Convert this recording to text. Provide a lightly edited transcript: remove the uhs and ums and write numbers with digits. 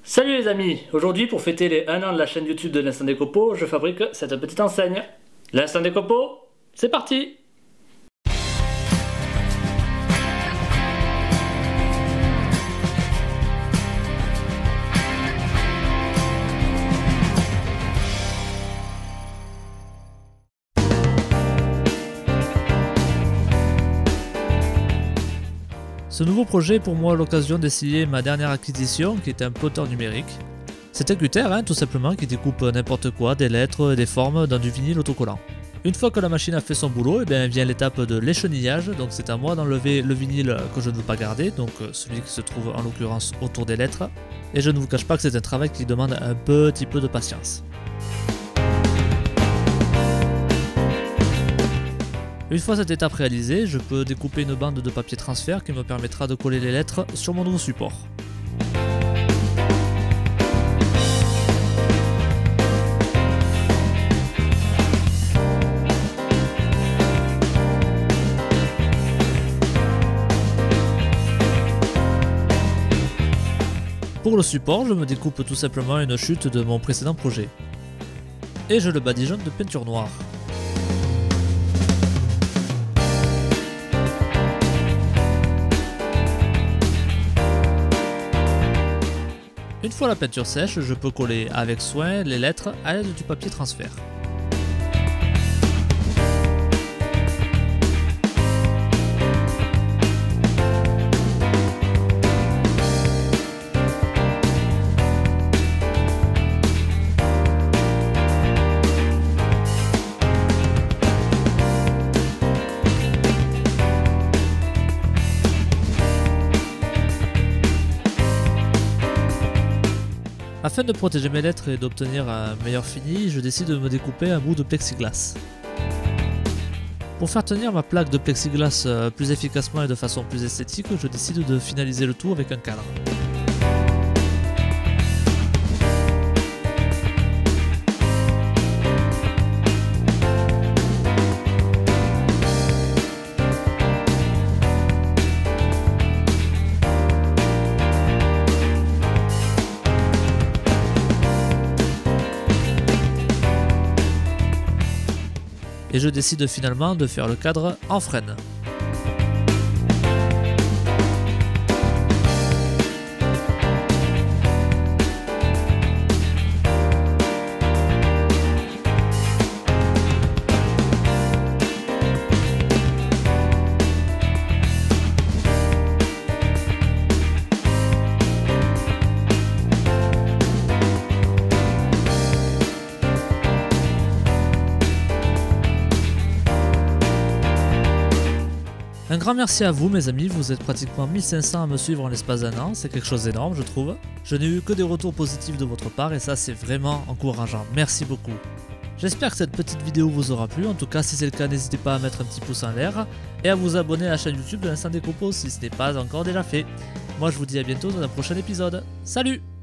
Salut les amis, aujourd'hui pour fêter les 1 an de la chaîne YouTube de l'Instant des Copeaux, je fabrique cette petite enseigne. L'Instant des Copeaux, c'est parti! Ce nouveau projet est pour moi l'occasion d'essayer ma dernière acquisition qui est un plotter numérique. C'est un cutter tout simplement qui découpe n'importe quoi, des lettres et des formes dans du vinyle autocollant. Une fois que la machine a fait son boulot, vient l'étape de l'échenillage, donc c'est à moi d'enlever le vinyle que je ne veux pas garder, donc celui qui se trouve en l'occurrence autour des lettres. Et je ne vous cache pas que c'est un travail qui demande un petit peu de patience. Une fois cette étape réalisée, je peux découper une bande de papier transfert qui me permettra de coller les lettres sur mon nouveau support. Pour le support, je me découpe tout simplement une chute de mon précédent projet. Et je le badigeonne de peinture noire. Une fois la peinture sèche, je peux coller avec soin les lettres à l'aide du papier transfert. Afin de protéger mes lettres et d'obtenir un meilleur fini, je décide de me découper un bout de plexiglas. Pour faire tenir ma plaque de plexiglas plus efficacement et de façon plus esthétique, je décide de finaliser le tout avec un cadre. Et je décide finalement de faire le cadre en frêne. Un grand merci à vous mes amis, vous êtes pratiquement 1500 à me suivre en l'espace d'un an, c'est quelque chose d'énorme je trouve. Je n'ai eu que des retours positifs de votre part et ça c'est vraiment encourageant, merci beaucoup. J'espère que cette petite vidéo vous aura plu, en tout cas si c'est le cas n'hésitez pas à mettre un petit pouce en l'air et à vous abonner à la chaîne YouTube de l'Instant des Copeaux si ce n'est pas encore déjà fait. Moi je vous dis à bientôt dans un prochain épisode, salut!